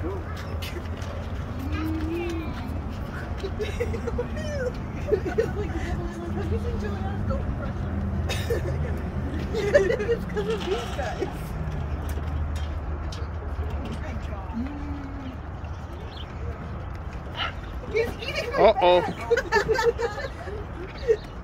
It's because of these guys. He's eating my Uh-oh. bag.